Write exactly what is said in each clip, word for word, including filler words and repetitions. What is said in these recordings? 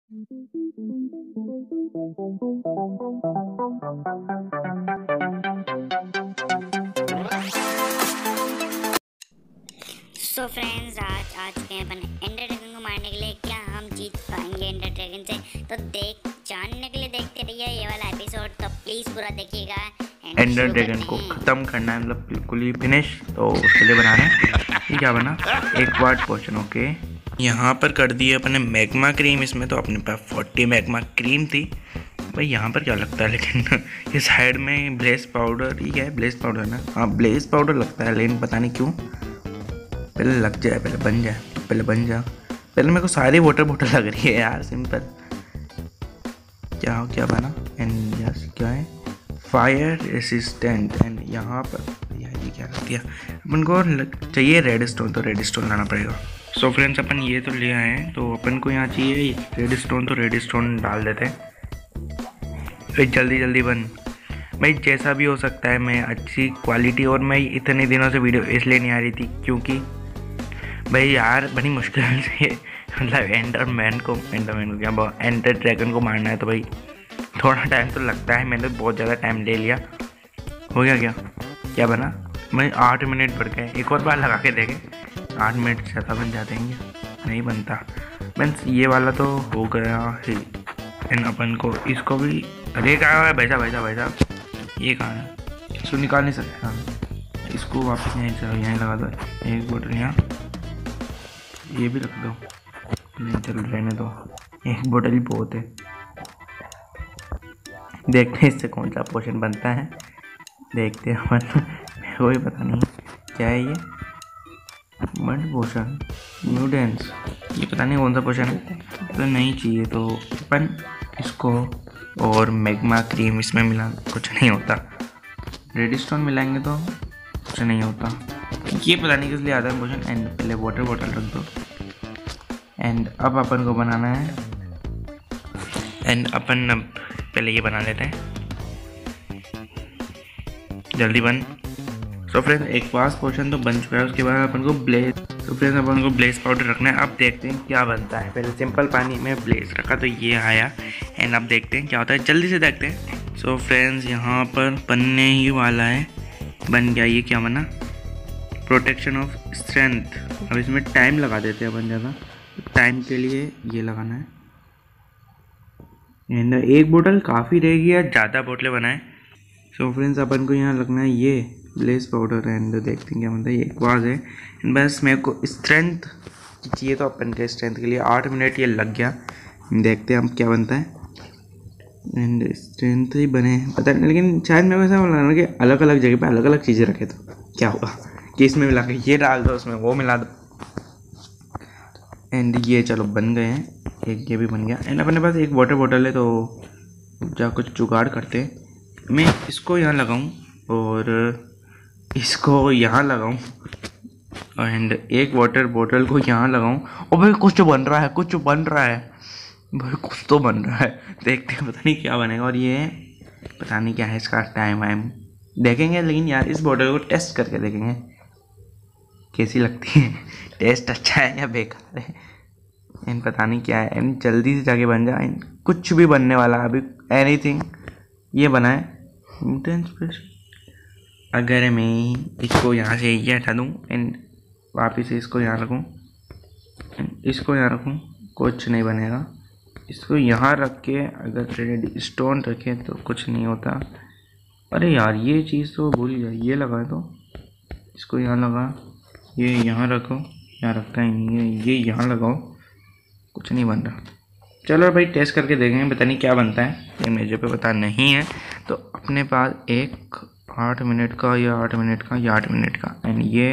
So friends, आज आ चुके हैं अपन एंडर ड्रैगन को मारने के लिए। क्या हम जीत पाएंगे एंडर ड्रैगन से? तो देख जानने के लिए देखते रहिए ये वाला एपिसोड, तो प्लीज पूरा देखिएगा। एंडर ड्रैगन को खत्म करना है, मतलब बिल्कुल ही फिनिश। तो उसके लिए बना रहे हैं, ये क्या बना, एक वाट पोर्शन। ओके, यहाँ पर कर दिए अपने मैग्मा क्रीम। इसमें तो अपने पास फोर्टी मैग्मा क्रीम थी भाई। यहाँ पर क्या लगता है लेकिन ये साइड में ब्लेस पाउडर, ये क्या है, ब्लेस पाउडर ना, हाँ ब्लेस पाउडर लगता है, लेकिन पता नहीं क्यों। पहले लग जाए, पहले बन जाए, पहले बन जा। पहले मेरे को सारी वाटर बोतल लग रही है यार, सिंपल। क्या हो, क्या बना, एंड यस क्या है, फायर रेसिस्टेंट। एंड यहाँ पर यार ये क्या कर दिया, अपन को लग, चाहिए रेड स्टोन, तो रेड स्टोन लाना पड़ेगा। सो so फ्रेंड्स, अपन ये तो ले आए हैं, तो अपन को यहाँ चाहिए रेड स्टोन, तो रेड स्टोन डाल देते हैं। फिर जल्दी जल्दी बन भाई, जैसा भी हो सकता है। मैं अच्छी क्वालिटी, और मैं इतने दिनों से वीडियो इसलिए नहीं आ रही थी क्योंकि भाई यार बड़ी मुश्किल से मतलब एंडर मैन को एंडर मैन को क्या एंडर ड्रैगन को मारना है, तो भाई थोड़ा टाइम तो लगता है। मैंने बहुत ज़्यादा टाइम ले लिया। हो गया क्या, क्या बना भाई, आठ मिनट बढ़ गए। एक और बार लगा के देखें, आठ मिनट ज़्यादा बन जाते हैं, नहीं बनता। मीन्स ये वाला तो हो गया ही। एंड अपन को इसको भी, अरे कहाँ है भैसा भैसा भैसा, ये कहाँ है, इसको निकाल नहीं सकते हम। इसको वापस यहीं चलो, यहीं लगा दो, एक बोतल यहाँ, ये भी रख दो, नहीं चल रहने दो, एक बोतल ही बहुत है। देखते हैं इससे कौन सा पोशन बनता है, देखते हैं अपन। कोई पता नहीं क्या है ये, बंड पोशन, न्यूडेंस, ये पता नहीं कौन सा पोशन है। तो नहीं चाहिए तो अपन इसको और मैग्मा क्रीम इसमें मिला, कुछ नहीं होता। रेड स्टोन मिलाएंगे तो कुछ नहीं होता। ये पता नहीं किस लिए आता है पोशन। एंड पहले वाटर बॉटल रख दो। एंड अब अपन को बनाना है, एंड अपन अब पहले ये बना लेते हैं, जल्दी बन। सो फ्रेंड्स, एक पास पोर्शन तो बन चुका है। उसके बाद अपन को ब्लेज, तो फ्रेंड्स अपन को ब्लेज पाउडर रखना है। अब देखते हैं क्या बनता है। पहले सिंपल पानी में ब्लेज रखा तो ये आया। एंड अब देखते हैं क्या होता है, जल्दी से देखते हैं। सो फ्रेंड्स, यहाँ पर बनने ही वाला है, बन गया। ये क्या बना, प्रोटेक्शन ऑफ स्ट्रेंथ। अब इसमें टाइम लगा देते हैं अपन ज़्यादा, टाइम के लिए ये लगाना है। एंड एक बोतल काफ़ी रहेगी या ज़्यादा बोतलें बनाएं। सो फ्रेंड्स, अपन को यहाँ लगना है ये ब्लेस पाउडर। एंड देखते हैं क्या बनता है, ये एक वाज है। बस मेरे को स्ट्रेंथ चाहिए, तो अपन के स्ट्रेंथ के लिए आठ मिनट ये लग गया। देखते हैं अब क्या बनता है। एंड स्ट्रेंथ ही बने पता नहीं, लेकिन शायद मेरे को ऐसा लगा कि अलग अलग जगह पे अलग अलग चीज़ें रखे तो क्या होगा, कि इसमें मिला के ये डाल दो, उसमें वो मिला दो। एंड ये चलो बन गए हैं, एक ये भी बन गया। एंड अपने पास एक वाटर बॉटल है, तो जा कुछ जुगाड़ करते हैं। मैं इसको यहाँ लगाऊँ और इसको यहाँ लगाऊँ, एंड एक वाटर बॉटल को यहाँ लगाऊँ। और भाई कुछ बन रहा है, कुछ बन रहा है भाई, कुछ तो बन रहा है। देखते हैं, पता नहीं क्या बनेगा। और ये पता नहीं क्या है, इसका टाइम वाइम देखेंगे। लेकिन यार इस बॉटल को टेस्ट करके देखेंगे कैसी लगती है, टेस्ट अच्छा है या बेकार है। एंड पता नहीं क्या है। एंड जल्दी से जाके बन जाए, कुछ भी बनने वाला अभी, एनीथिंग ये बनाए। अगर मैं इसको यहाँ से ये हटा दूँ एंड वापस से इसको यहाँ रखूँ, इसको यहाँ रखूँ, कुछ नहीं बनेगा। इसको यहाँ रख के अगर रेड स्टोन रखे तो कुछ नहीं होता। अरे यार ये चीज़ तो भूल गया, ये लगा तो इसको यहाँ लगा, ये यहाँ रखो, यहाँ रखता ही नहीं है, ये यहाँ लगाओ, कुछ नहीं बन रहा। चलो भाई टेस्ट करके देखेंगे, पता नहीं क्या बनता है, ये मेरे पे पता नहीं है। तो अपने पास एक आठ मिनट का या आठ मिनट का या आठ मिनट का, एंड ये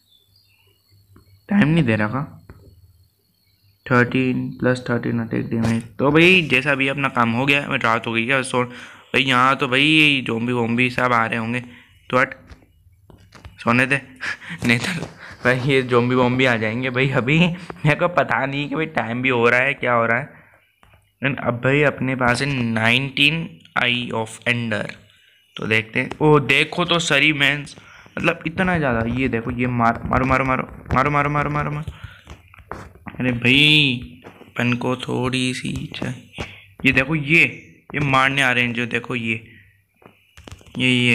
टाइम नहीं दे रहा का, thirteen plus thirteen take minute. तो भाई जैसा भी अपना काम हो गया, मैं रात हो गई क्या। सो भाई यहाँ तो भाई जोम्बी वोम्बी सब आ रहे होंगे, तो हट सोने दे नहीं तो भाई ये जोम्बी वोम्बी आ जाएंगे भाई। अभी मेरे को पता नहीं कि भाई टाइम भी हो रहा है, क्या हो रहा है। एंड अब भाई अपने पास है नाइनटीन आई ऑफ एंडर, तो देखते हैं। ओ देखो तो सरी मैंस, मतलब इतना ज़्यादा। ये देखो, ये मार मारो मारो मारो मारो मारो मारो मारो मारो। अरे भाई अपन को थोड़ी सी चाहिए। ये देखो, ये ये मारने आ रहे हैं जो, देखो ये ये ये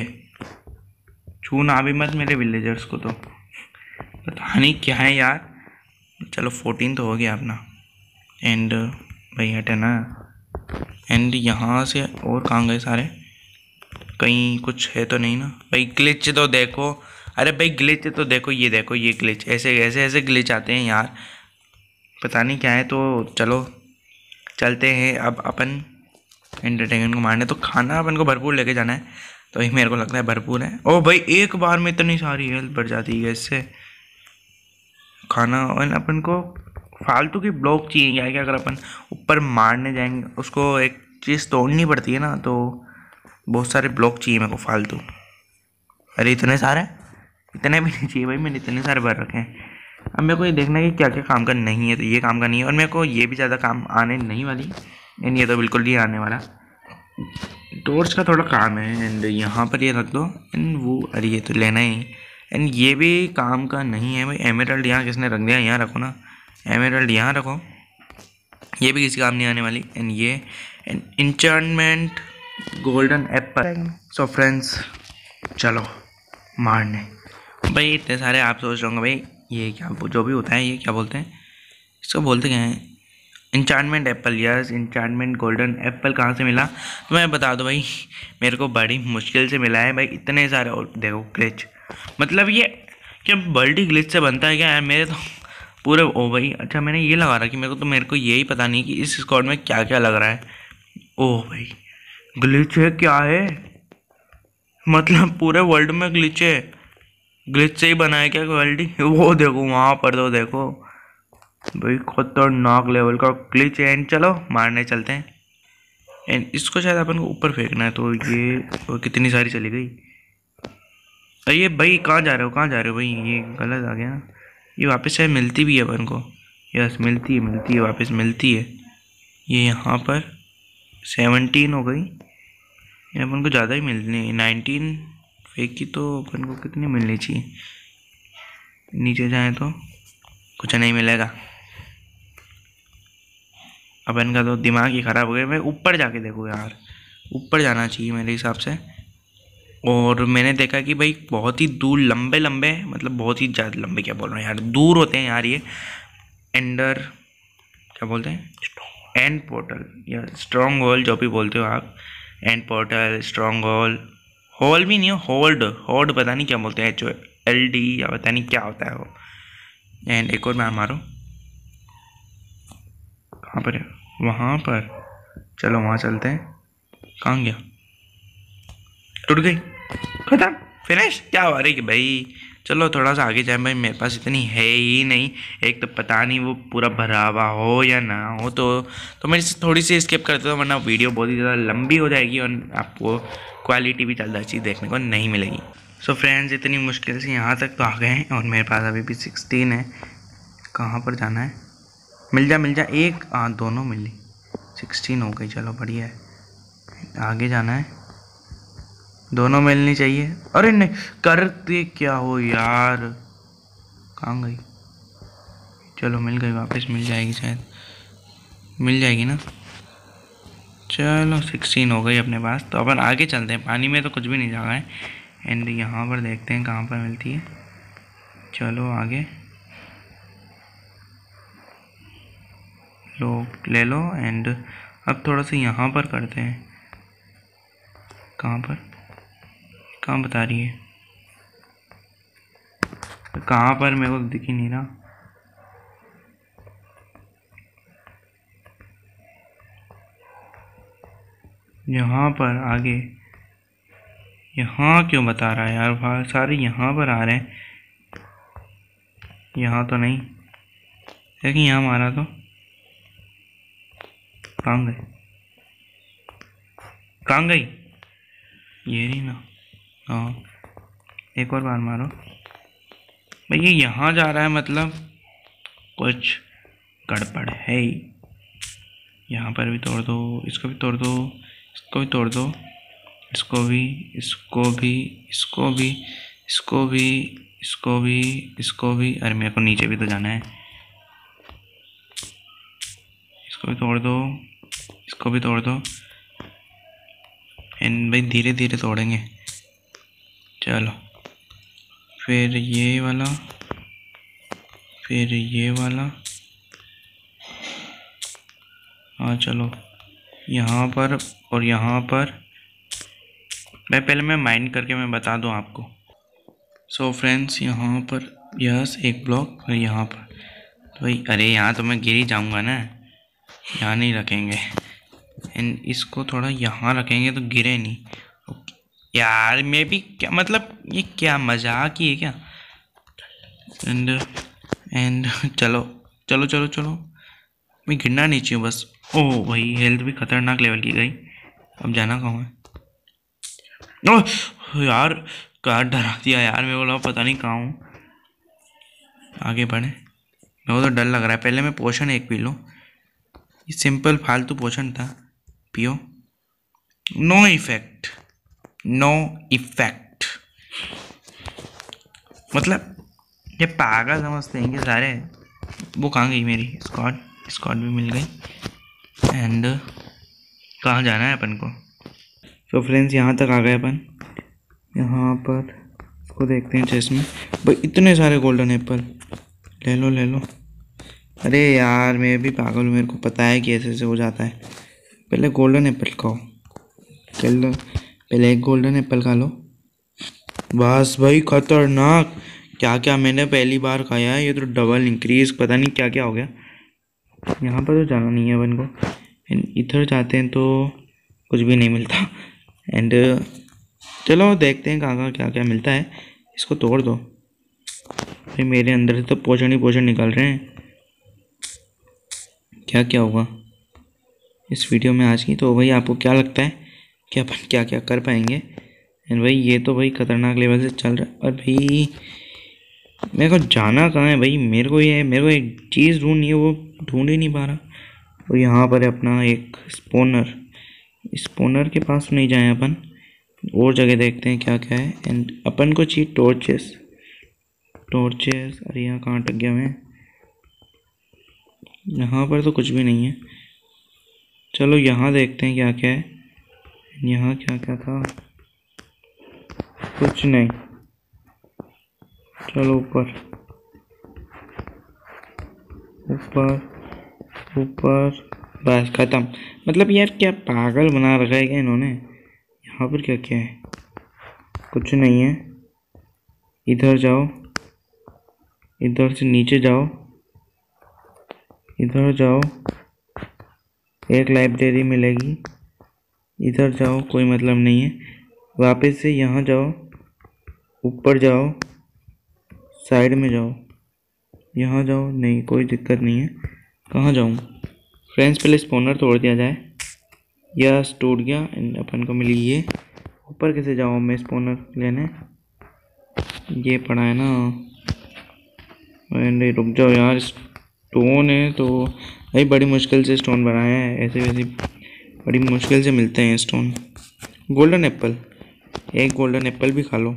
छूना भी मत मेरे विलेजर्स को, तो पता नहीं क्या है यार। चलो फोर्टीन तो हो गया अपना। एंड भाई हटे ना। एंड यहाँ से और कहाँ गए सारे? कहीं कुछ है तो नहीं ना भाई? ग्लिच तो देखो, अरे भाई ग्लिच तो देखो, ये देखो ये ग्लिच, ऐसे ऐसे ऐसे ग्लिच आते हैं यार, पता नहीं क्या है। तो चलो चलते हैं अब अपन एंडर ड्रैगन को मारने। तो खाना अपन को भरपूर लेके जाना है, तो ये मेरे को लगता है भरपूर है। ओ भाई एक बार में इतनी सारी हेल्थ बढ़ जाती है इससे खाना। और अपन को फालतू की ब्लॉक चाहिए क्या क्या? अगर अपन ऊपर मारने जाएंगे, उसको एक चीज़ तोड़नी पड़ती है ना, तो बहुत सारे ब्लॉक चाहिए मेरे को फालतू। अरे इतने सारे, इतने भी नहीं चाहिए भाई, मैंने इतने सारे भर रखे हैं। अब मेरे को ये देखना है कि क्या क्या काम का नहीं है, तो ये काम का नहीं है। और मेरे को ये भी ज़्यादा काम आने नहीं वाली, एंड ये तो बिल्कुल नहीं आने वाला। टॉर्च का थोड़ा काम है, एंड यहाँ पर ये रख दो। एंड वो, अरे ये तो लेना ही, एंड ये भी काम का नहीं है भाई। एमेरल्ड यहाँ किसने रख दिया? यहाँ रखो ना, एमेरल्ड यहाँ रखो, ये भी किसी काम नहीं आने वाली। एंड ये and enchantment golden apple. So friends चलो मारने। भाई इतने सारे आप सोच रहे होंगे भाई ये क्या, जो भी होता है ये क्या बोलते हैं इसको, बोलते क्या हैं? Enchantment apple. Yes, enchantment golden apple कहाँ से मिला तो मैं बता दूं भाई, मेरे को बड़ी मुश्किल से मिला है भाई। इतने सारे, और देखो ग्लिच, मतलब ये क्या बल्टी ग्लिच से बनता है क्या यार? मेरे तो पूरे, ओ भाई अच्छा मैंने ये लगा रहा कि मेरे को तो मेरे को यही पता नहीं कि इस स्क्वाड में क्या क्या लग रहा है। ओ भाई ग्लिच है, क्या है मतलब पूरे वर्ल्ड में ग्लिच है? ग्लिच से ही बना है क्या क्वालिटी? वो देखो वहाँ पर, तो देखो भाई खतरनाक लेवल का ग्लिच है। एंड चलो मारने चलते हैं। एंड इसको शायद अपन को ऊपर फेंकना है, तो ये तो कितनी सारी चली गई। अरे ये भाई कहाँ जा रहे हो, कहाँ जा रहे हो भाई? ये गलत आ गया ना। ये वापस शायद मिलती भी है अपन को। यस मिलती है, मिलती है, वापस मिलती है। ये यहाँ पर सेवनटीन हो गई, ये अपन को ज़्यादा ही मिलनी है। नाइनटीन फेंकी तो अपन को कितनी मिलनी चाहिए? नीचे जाए तो कुछ नहीं मिलेगा। अपन का तो दिमाग ही ख़राब हो गया। मैं ऊपर जाके देखो यार, ऊपर जाना चाहिए मेरे हिसाब से। और मैंने देखा कि भाई बहुत ही दूर लंबे लंबे, मतलब बहुत ही ज़्यादा लंबे, क्या बोल रहे हैं यार, दूर होते हैं यार ये एंडर, क्या बोलते हैं, एंड पोर्टल या स्ट्रॉन्ग होल, जो भी बोलते हो आप। End portal, stronghold, hole भी नहीं हो, होल्ड, होल्ड पता नहीं क्या बोलते हैं, एच ओ एल डी या पता नहीं क्या होता है वो। एंड एक और बार मारो, कहाँ पर है? वहाँ पर, चलो वहाँ चलते हैं। कहाँ गया? टूट गई, खत्म, फिनिश। क्या हो रही कि भाई चलो थोड़ा सा आगे जाए भाई, मेरे पास इतनी है ही नहीं। एक तो पता नहीं वो पूरा भरा हुआ हो या ना हो, तो तो मैं थोड़ी सी स्किप करता हूँ, वरना वीडियो बहुत ही ज़्यादा लंबी हो जाएगी और आपको क्वालिटी भी ज़्यादा अच्छी देखने को नहीं मिलेगी। सो so फ्रेंड्स इतनी मुश्किल से यहाँ तक तो आ गए हैं, और मेरे पास अभी भी सिक्सटीन है। कहाँ पर जाना है? मिल जा मिल जा, एक हाँ दोनों मिली, सिक्सटीन हो गई, चलो बढ़िया है। आगे जाना है, दोनों मिलनी चाहिए। अरे नहीं, करते क्या हो यार, कहाँ गई? चलो मिल गई, वापस मिल जाएगी शायद, मिल जाएगी ना। चलो सिक्सटीन हो गई अपने पास, तो अपन आगे चलते हैं। पानी में तो कुछ भी नहीं जागा है। एंड यहाँ पर देखते हैं कहाँ पर मिलती है। चलो आगे लो, ले लो। एंड अब थोड़ा सा यहाँ पर करते हैं। कहाँ पर, कहाँ बता रही है, कहाँ पर? मेरे को दिख ही नहीं रहा। यहाँ पर आगे, यहाँ क्यों बता रहा है यार? वहाँ सारे यहाँ पर आ रहे हैं, यहाँ तो नहीं। लेकिन यहाँ मारा तो कहाँ गए, कहाँ गई? ये नहीं ना, हाँ एक और बार मारो भाई। ये यहाँ जा रहा है, मतलब कुछ गड़बड़ है। यहाँ पर भी तोड़ दो, इसको भी तोड़ दो, इसको भी तोड़ दो, इसको भी, इसको भी, इसको भी, इसको भी, इसको भी, इसको भी। अरे मेरे को नीचे भी तो जाना है। इसको भी तोड़ दो, इसको भी तोड़ दो। एंड भाई धीरे धीरे तोड़ेंगे। चलो फिर ये वाला, फिर ये वाला। हाँ चलो यहाँ पर और यहाँ पर। मैं पहले मैं माइंड करके मैं बता दूँ आपको। सो फ्रेंड्स यहाँ पर यस एक ब्लॉक और यहाँ पर तो भाई, अरे यहाँ तो मैं गिर ही जाऊँगा ना, यहाँ नहीं रखेंगे। एंड इसको थोड़ा यहाँ रखेंगे तो गिरे नहीं। यार मैं भी क्या मतलब, ये क्या मजाक ही है क्या। एंड एंड चलो चलो चलो चलो, मैं गिरना नहीं चाहिए बस। ओह भाई हेल्थ भी खतरनाक लेवल की गई। अब जाना कहाँ है। ओह यार क्या डरा दिया यार, मेरे को लगा पता नहीं कहाँ हूँ। आगे बढ़े, मेरे को तो डर लग रहा है। पहले मैं पोशन एक पी लूँ, ये सिंपल फालतू पोशन था, पियो। No effect, no effect. मतलब ये पागल समझते हैं कि सारे। वो कहाँ गई मेरी स्क्वाड, स्क्वाड भी मिल गई। एंड कहाँ जाना है अपन को। तो फ्रेंड्स यहाँ तक आ गए अपन। यहाँ पर इसको देखते हैं चेस्ट में। भाई इतने सारे गोल्डन एप्पल, ले लो ले लो। अरे यार मैं भी पागल हूँ, मेरे को पता है कि ऐसे ऐसे हो जाता है। पहले गोल्डन एप्पल खाओ, चलो पहले एक गोल्डन एप्पल खा लो। बस भाई खतरनाक, क्या क्या मैंने पहली बार खाया है। ये तो डबल इंक्रीज, पता नहीं क्या क्या हो गया। यहाँ पर तो जाना नहीं है अपन को। इधर जाते हैं तो कुछ भी नहीं मिलता। एंड चलो देखते हैं कहाँ कहाँ क्या क्या मिलता है। इसको तोड़ दो भाई, मेरे अंदर से तो पोषण ही पोषण निकल रहे हैं। क्या क्या होगा इस वीडियो में आज की। तो भाई आपको क्या लगता है कि अपन क्या क्या कर पाएंगे। एंड भाई ये तो भाई खतरनाक लेवल से चल रहा है। और भाई मेरे को जाना कहाँ है भाई, मेरे को ये मेरे को एक चीज़ ढूंढनी है, वो ढूंढ ही नहीं पा रहा। और यहाँ पर है अपना एक स्पोनर। स्पोनर के पास नहीं जाए अपन, और जगह देखते हैं क्या क्या है। एंड अपन को चाहिए टॉर्चेस, टॉर्चेस। अरे यहाँ कहाँ अटक गया मैं, यहाँ पर तो कुछ भी नहीं है। चलो यहाँ देखते हैं क्या क्या है। यहाँ क्या क्या था, कुछ नहीं। चलो ऊपर ऊपर ऊपर, बस खत्म। मतलब यार क्या पागल बना रखा है क्या इन्होंने। यहाँ पर क्या क्या है, कुछ नहीं है। इधर जाओ, इधर से नीचे जाओ, इधर जाओ, एक लाइब्रेरी मिलेगी। इधर जाओ, कोई मतलब नहीं है। वापस से यहाँ जाओ, ऊपर जाओ, साइड में जाओ, यहाँ जाओ, नहीं कोई दिक्कत नहीं है। कहाँ जाऊँ फ्रेंड्स, पहले स्पॉनर तोड़ दिया जाए। यस टूट गया। एंड अपन को मिली ये। ऊपर कैसे जाऊँ मैं स्पॉनर लेने, ये पड़ा है ना। एंड रुक जाओ यार, स्टोन है तो भाई बड़ी मुश्किल से स्टोन बनाया है। ऐसे वैसे बड़ी मुश्किल से मिलते हैं स्टोन। गोल्डन एप्पल, एक गोल्डन एप्पल भी खा लो,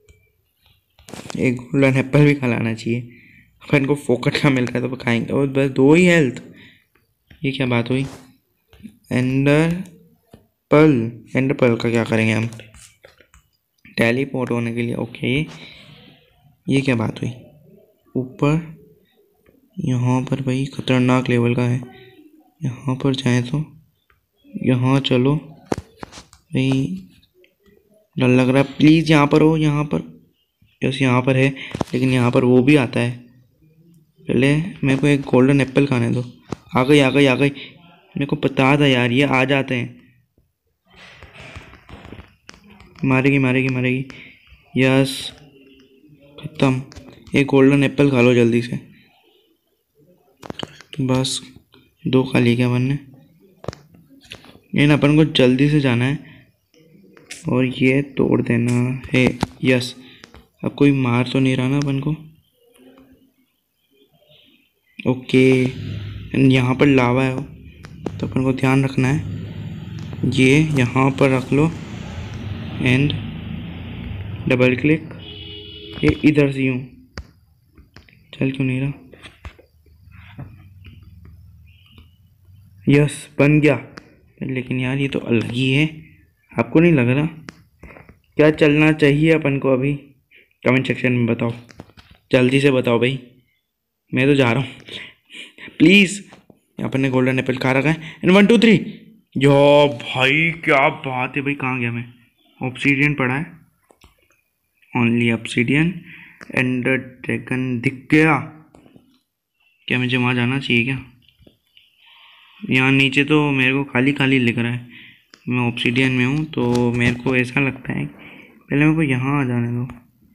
एक गोल्डन एप्पल भी खा लाना चाहिए। अपन को फोकट का मिल रहा है तो खाएंगे। और बस दो ही हेल्थ, ये क्या बात हुई। एंडर पल, एंडर पल का क्या करेंगे हम, टेलीपोर्ट होने के लिए। ओके ये क्या बात हुई। ऊपर यहाँ पर भाई खतरनाक लेवल का है। यहाँ पर जाए तो यहाँ चलो भाई, डर लग रहा है। प्लीज़ यहाँ पर हो, यहाँ पर। यस यहाँ पर है, लेकिन यहाँ पर वो भी आता है। पहले मेरे को एक गोल्डन एप्पल खाने दो। आ गई आ गई आ गई, मेरे को पता था यार ये आ जाते हैं। मारेगी मारेगी मारेगी। यस खत्म। एक गोल्डन एप्पल खा लो जल्दी से। बस दो खा ली क्या अपन ने। लेकिन अपन को जल्दी से जाना है और ये तोड़ देना है। यस अब कोई मार तो नहीं रहा ना अपन को। ओके यहाँ पर लावा है तो अपन को ध्यान रखना है। ये यहाँ पर रख लो एंड डबल क्लिक। ये इधर से यूँ चल क्यों नहीं रहा। यस बन गया। लेकिन यार ये तो अलग ही है, आपको नहीं लग रहा? क्या चलना चाहिए अपन को अभी? कमेंट सेक्शन में बताओ, जल्दी से बताओ भाई, मैं तो जा रहा हूँ प्लीज़। अपन ने गोल्डन एप्पल खा रखा है। And one two three, yo भाई क्या बात है भाई। कहाँ गया मैं? ऑब्सीडियन पड़ा है, ओनली ऑब्सीडियन। एंडर ड्रैगन दिख गया। क्या मुझे वहाँ जाना चाहिए क्या? यहाँ नीचे तो मेरे को खाली खाली लिख रहा है, मैं ऑब्सीडियन में हूँ, तो मेरे को ऐसा लगता है पहले मेरे को यहाँ आ जाने दो।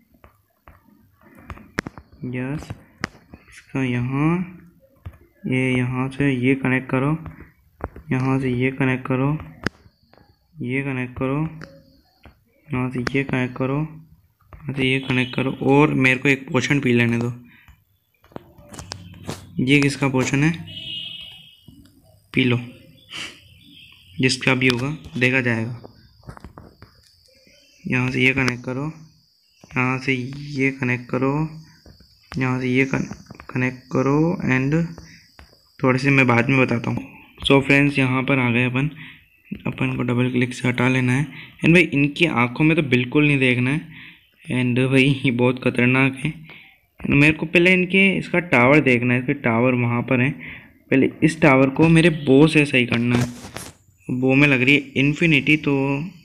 यस, इसका यहाँ, ये यहाँ से ये कनेक्ट करो, यहाँ से ये कनेक्ट करो, ये कनेक्ट करो, यहाँ से ये कनेक्ट करो, यहाँ से ये कनेक्ट करो। और मेरे को एक पोशन पी लेने दो। ये किसका पोशन है? पी लो, जिसका भी होगा देखा जाएगा। यहाँ से ये कनेक्ट करो, यहाँ से ये कनेक्ट करो, यहाँ से ये कनेक्ट करो। एंड थोड़े से मैं बाद में बताता हूँ। सो फ्रेंड्स, यहाँ पर आ गए अपन। अपन को डबल क्लिक से हटा लेना है। एंड भाई इनकी आँखों में तो बिल्कुल नहीं देखना है। एंड भाई ये बहुत खतरनाक है। मेरे को पहले इनके इसका टावर देखना है। इसके टावर वहाँ पर है, पहले इस टावर को मेरे बो से सही करना है। बो में लग रही है इन्फिनिटी, तो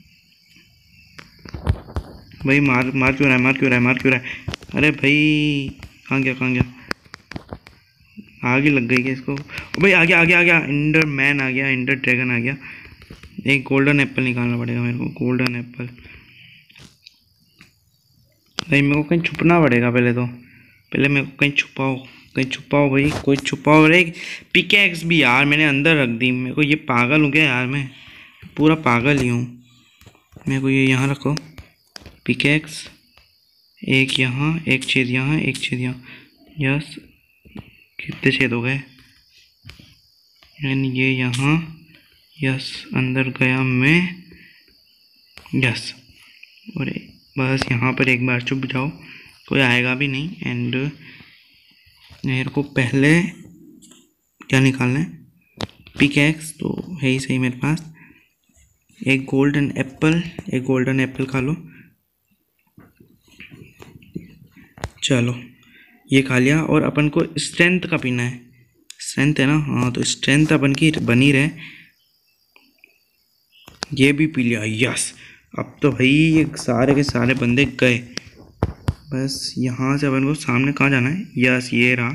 भाई मार मार क्यों रहा है, मार क्यों रहा है, मार क्यों रहा है? अरे भाई कहाँ गया, कहाँ गया? आगे लग गई क्या इसको? ओ भाई आ गया, आ गया, आ गया। इंडर मैन आ गया, इंडर ड्रैगन आ गया। एक गोल्डन एप्पल निकालना पड़ेगा मेरे को, गोल्डन एप्पल। भाई मेरे को कहीं छुपना पड़ेगा पहले तो। पहले मेरे को कहीं छुपाओ, कहीं छुपाओ भाई, कोई छुपाओ। अरे पिकैक्स भी यार मैंने अंदर रख दी। मेरे को ये पागल हो गया यार, मैं पूरा पागल ही हूँ। मेरे को ये यहाँ रखो, पिकैक्स। एक यहाँ, एक छेद यहाँ, एक छेद यहाँ। यस, कितने छेद हो गए? यानी ये यहाँ। यस, अंदर गया मैं। यस, और बस यहाँ पर एक बार छुप जाओ, कोई आएगा भी नहीं। एंड मेरे को पहले क्या निकालना है? पिकैक्स तो है ही सही मेरे पास। एक गोल्डन एप्पल, एक गोल्डन एप्पल खा लो। चलो ये खा लिया। और अपन को स्ट्रेंथ का पीना है। स्ट्रेंथ है ना? हाँ, तो स्ट्रेंथ अपन की बनी रहे। ये भी पी लिया। यस, अब तो भाई ये सारे के सारे बंदे गए। बस यहाँ से अपन को सामने कहाँ जाना है? यस, ये रहा।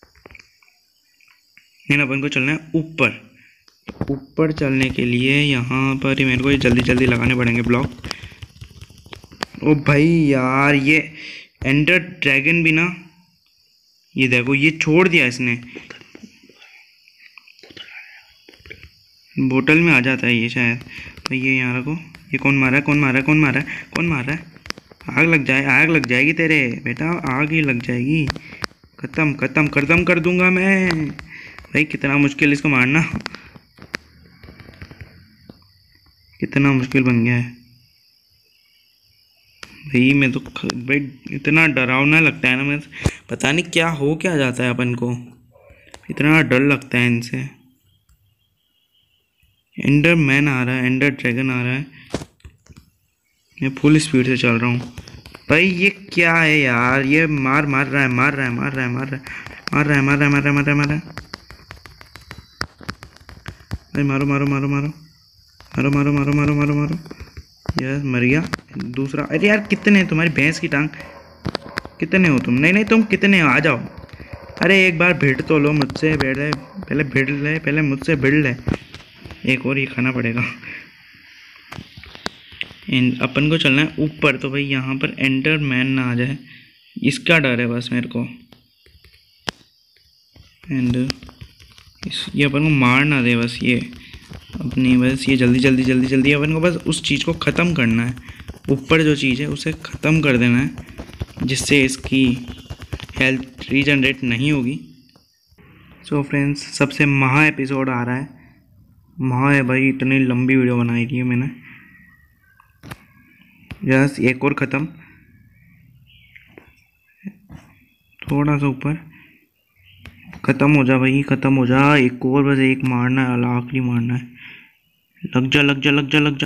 लेकिन अपन को चलना है ऊपर। ऊपर चलने के लिए यहाँ पर ही मेरे को ये जल्दी जल्दी लगाने पड़ेंगे ब्लॉक। ओ भाई यार, ये एंडर ड्रैगन भी ना, ये देखो ये छोड़ दिया इसने। बोतल में आ जाता है ये शायद। तो ये यहाँ रखो। ये कौन मारा है, कौन मारा है, कौन मारा है, कौन मारा है? आग लग जाए, आग लग जाएगी तेरे बेटा, आग ही लग जाएगी। खत्म खत्म खत्म कर दूंगा मैं। भाई कितना मुश्किल इसको मारना, कितना मुश्किल बन गया है भाई। मैं तो भाई इतना डरावना लगता है ना, मैं पता नहीं क्या हो क्या जाता है अपन को, इतना डर लगता है इनसे। एंडर मैन आ रहा है, एंडर ड्रैगन आ रहा है। मैं फुल स्पीड से चल रहा हूँ भाई। ये क्या है यार? ये मार मार रहा है, मार रहा है, मार रहा है, मार रहा है, मार रहा है, मार रहा है, मार रहा है, मार रहा है, मार रहा है। भाई मारो मारो मारो मारो मारो मारो मारो मारो मारो मारो। यार मर गया दूसरा। अरे यार कितने तुम्हारी भैंस की टांग, कितने हो तुम? नहीं नहीं तुम कितने हो? आ जाओ। अरे एक बार भिड़ तो लो मुझसे, भिड़ ले पहले, भिड़ ले पहले मुझसे, भिड़ ले। एक और ये खाना पड़ेगा। इन अपन को चलना है ऊपर। तो भाई यहाँ पर एंडर मैन ना आ जाए, इसका डर है बस मेरे को। एंड इस ये अपन को मार ना दे बस, ये अपनी बस ये जल्दी जल्दी जल्दी जल्दी अपन को बस उस चीज़ को ख़त्म करना है। ऊपर जो चीज़ है उसे ख़त्म कर देना है, जिससे इसकी हेल्थ रीजनरेट नहीं होगी। सो फ्रेंड्स, सबसे महा एपिसोड आ रहा है। महा है भाई, इतनी लंबी वीडियो बनाई थी मैंने। यस, एक और ख़त्म। थोड़ा सा ऊपर ख़त्म हो जा भाई, ख़त्म हो जा। एक और बस एक मारना है, आखिरी मारना है। लग जा लग जा लग जा लग जा,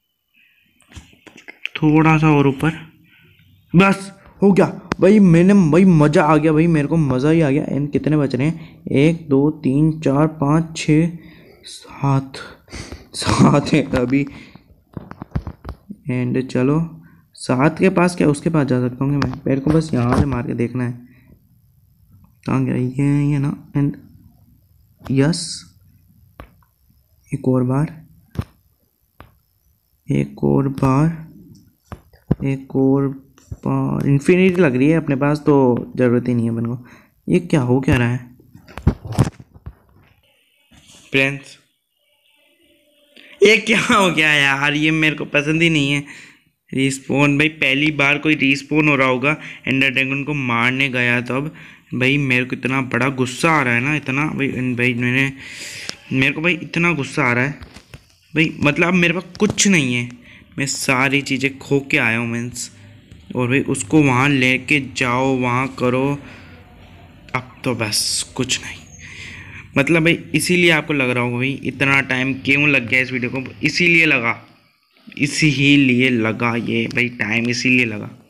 थोड़ा सा और ऊपर, बस हो गया भाई। मैंने भाई मज़ा आ गया भाई, मेरे को मज़ा ही आ गया। एंड कितने बच रहे हैं? एक दो तीन चार पाँच छः सात, सात है अभी। एंड चलो सात के पास क्या, उसके पास जा सकता हूँ मैं? मेरे को बस यहाँ से मार के देखना है। कहाँ गया ये ये ना। एंड यस, एक और बार, एक और बार, एक और बार। इन्फिनिटी लग रही है अपने पास, तो ज़रूरत ही नहीं है अपन को। ये क्या हो क्या रहा है फ्रेंड्स? ये क्या हो गया यार? ये मेरे को पसंद ही नहीं है। रिस्पॉन भाई, पहली बार कोई रिस्पॉन हो रहा होगा। एंडर ड्रैगन को मारने गया तब भाई मेरे को इतना बड़ा गुस्सा आ रहा है ना, इतना भाई भाई मैंने मेरे को भाई इतना गुस्सा आ रहा है भाई। मतलब अब मेरे पास कुछ नहीं है, मैं सारी चीज़ें खो के आया हूँ मीन्स। और भाई उसको वहाँ लेके जाओ, वहाँ करो। अब तो बस कुछ नहीं। मतलब भाई इसीलिए आपको लग रहा होगा भाई इतना टाइम क्यों लग गया इस वीडियो को। इसीलिए लगा, इसी ही लिए लगा ये भाई, टाइम इसीलिए लगा।